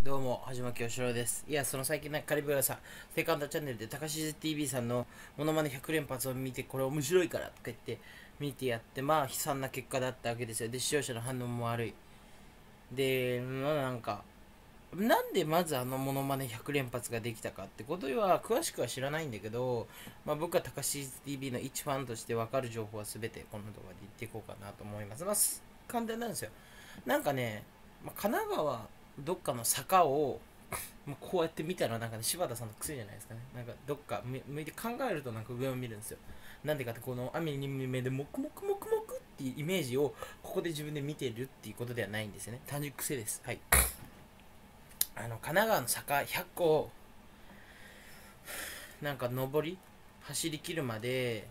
どうも、はじまきよしろです。いや、その最近カリブラさん、セカンドチャンネルで高し TV さんのモノマネ100連発を見て、これ面白いからとか言って見てやって、まあ悲惨な結果だったわけですよ。で、視聴者の反応も悪い。で、なんでまずあのモノマネ100連発ができたかってことは詳しくは知らないんだけど、まあ、僕は高し TV の一ファンとして分かる情報は全てこの動画で言っていこうかなと思います。簡単なんですよ。神奈川どっかの坂をこうやって見たら柴田さんの癖じゃないですかね。どっか向いて考えると上を見るんですよ。なんでかってこの雨に目でモクモクモクモクっていうイメージをここで自分で見てるっていうことではないんですよね。単純癖です。はい。神奈川の坂100個上り走り切るまで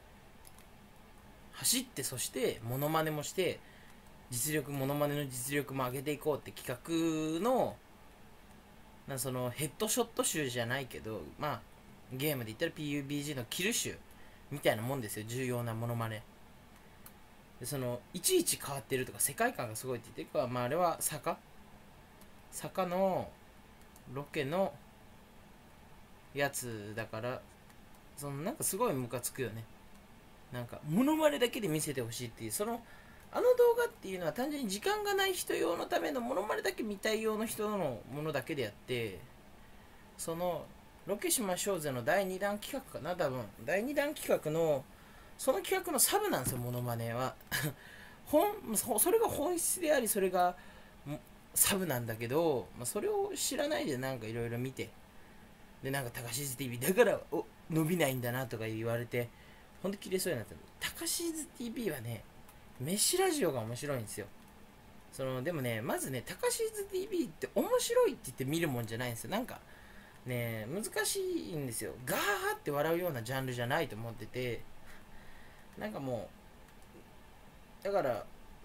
走って、そしてモノマネもしてモノマネの実力も上げていこうって企画のそのヘッドショット集じゃないけど、まあゲームで言ったら PUBG のキル集みたいなもんですよ。重要なモノマネで、いちいち変わってるとか世界観がすごいって言ってるか、まああれは坂のロケのやつだから、すごいムカつくよね。モノマネだけで見せてほしいっていう、あの動画っていうのは単純に時間がない人用のためのモノマネだけ見たい用の人のものだけであって、ロケしましょうぜの第2弾企画かな、多分第2弾企画のその企画のサブなんですよ、モノマネは。それが本質であり、それがサブなんだけど、それを知らないでいろいろ見て、で高しず TV だから伸びないんだなとか言われて、ほんと切れそうになった。高しず TV はね、飯ラジオが面白いんですよ。でもね、まずね、高しず TV って面白いって言って見るもんじゃないんですよ。難しいんですよ。ガーって笑うようなジャンルじゃないと思ってて、もうだから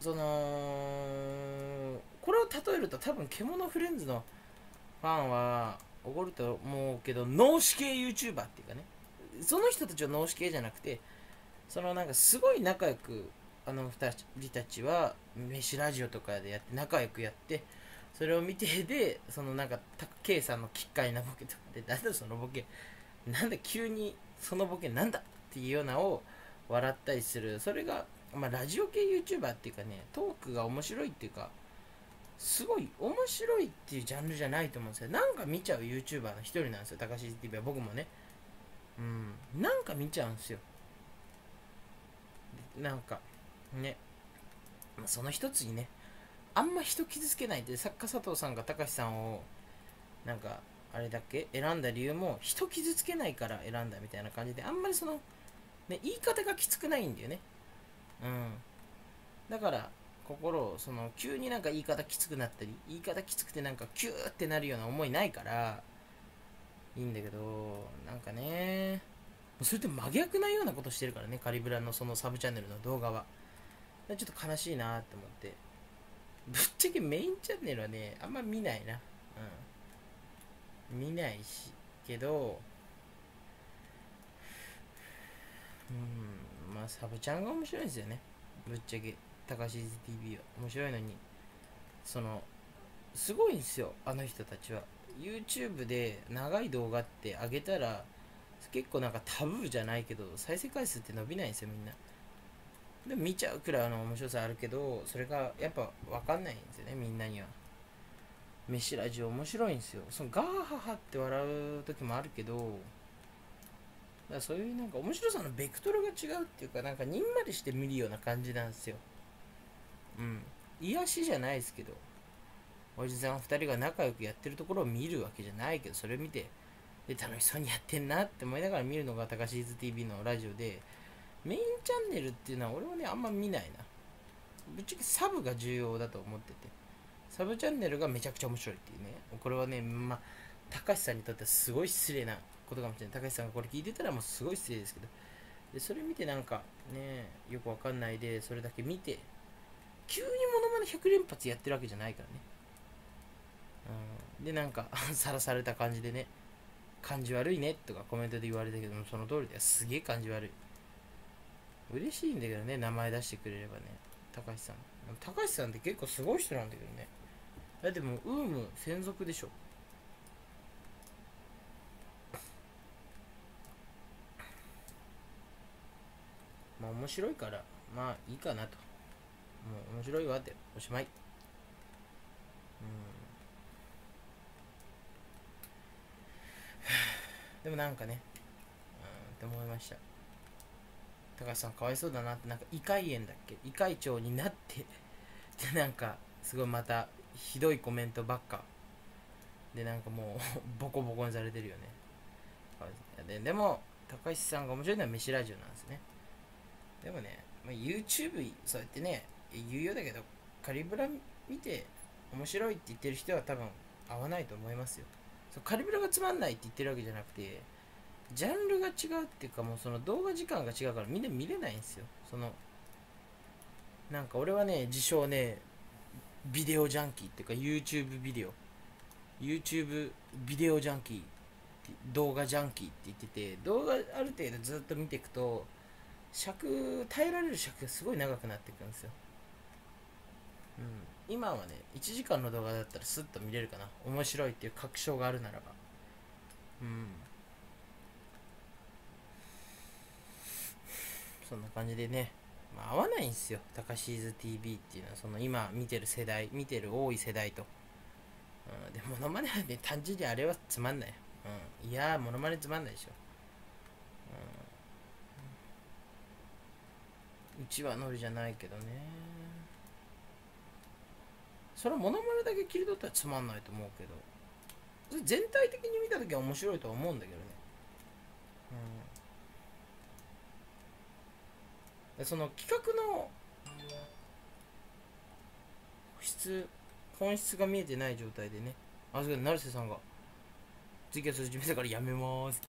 これを例えると多分獣フレンズのファンは怒ると思うけど、脳死系 YouTuber っていうかね、その人たちは脳死系じゃなくて、すごい仲良く、2人たちは飯ラジオとかでやって仲良くやって、それを見て、でK さんの奇怪なボケとかで、なんだそのボケ、なんだ急にそのボケなんだっていうようなを笑ったりする。それがラジオ系 YouTuber っていうかね、トークが面白いっていうか、すごい面白いっていうジャンルじゃないと思うんですよ。見ちゃう YouTuber の一人なんですよ、高橋 TV は。僕もね、見ちゃうんですよ。ね、その一つにね、あんま人傷つけないで、作家佐藤さんが高橋さんをあれだけ選んだ理由も、人傷つけないから選んだみたいな感じで、あんまり言い方がきつくないんだよね。だから急に言い方きつくなったり、言い方きつくてキューってなるような思いないからいいんだけど、それって真逆なようなことしてるからね、カリブラのそのサブチャンネルの動画は。ちょっと悲しいなって思って、ぶっちゃけメインチャンネルはね、あんま見ないな。見ないし、けど、サブチャンが面白いんですよね。ぶっちゃけ、高橋 TV は。面白いのに、すごいんですよ、あの人たちは。YouTube で長い動画って上げたら、結構タブーじゃないけど、再生回数って伸びないんですよ、みんな。でも見ちゃうくらいの面白さあるけど、それがやっぱ分かんないんですよね、みんなには。飯ラジオ面白いんですよ。ガーハハって笑う時もあるけど、だからそういう面白さのベクトルが違うっていうか、にんまりして見るような感じなんですよ。癒しじゃないですけど、おじさん2人が仲良くやってるところを見るわけじゃないけど、それ見て、で楽しそうにやってんなって思いながら見るのが高シーズ TV のラジオで、メインチャンネルっていうのは俺はね、あんま見ないな。ぶっちゃけサブが重要だと思ってて、サブチャンネルがめちゃくちゃ面白いっていうね。これはね、高橋さんにとってはすごい失礼なことかもしれない。高橋さんがこれ聞いてたらもうすごい失礼ですけど、でそれ見てよくわかんないで、それだけ見て急にモノマネ100連発やってるわけじゃないからね。でさらされた感じでね、感じ悪いねとかコメントで言われたけども、その通りだよ。すげえ感じ悪い。嬉しいんだけどね、名前出してくれればね。高橋さんって結構すごい人なんだけどね。 でもウーム専属でしょ。まあ面白いからまあいいかなと。もう面白いわっておしまい。でもなんかね、って思いました。高橋さんかわいそうだなって。なんか胃潰炎だっけ、胃潰腸になってでなんかすごいまたひどいコメントばっかで、なんかもうボコボコにされてるよね。でも高橋さんが面白いのは飯ラジオなんですね。でもね、まあ、YouTube そうやってね言うようだけど、カリブラ見て面白いって言ってる人は多分合わないと思いますよ。そう、カリブラがつまんないって言ってるわけじゃなくて、ジャンルが違うっていうか、もうその動画時間が違うからみんな見れないんですよ。そのなんか俺はね、自称ね、ビデオジャンキーっていうか YouTube ビデオジャンキー、動画ジャンキーって言ってて、動画ある程度ずっと見ていくと耐えられる尺がすごい長くなっていくんですよ。今はね、1時間の動画だったらスッと見れるかな、面白いっていう確証があるならば。そんな感じでね、まあ、合わないんですよ、タカシーズ TV っていうのは。その今見てる世代、見てる多い世代と。でモノマネはね、単純にあれはつまんない。いやー、モノマネつまんないでしょ。うちはノリじゃないけどね。それはモノマネだけ切り取ったらつまんないと思うけど、全体的に見た時は面白いとは思うんだけどね。その企画の本質が見えてない状態でね。あ、そうだ、成瀬さんがツイキャス始めたからやめまーす。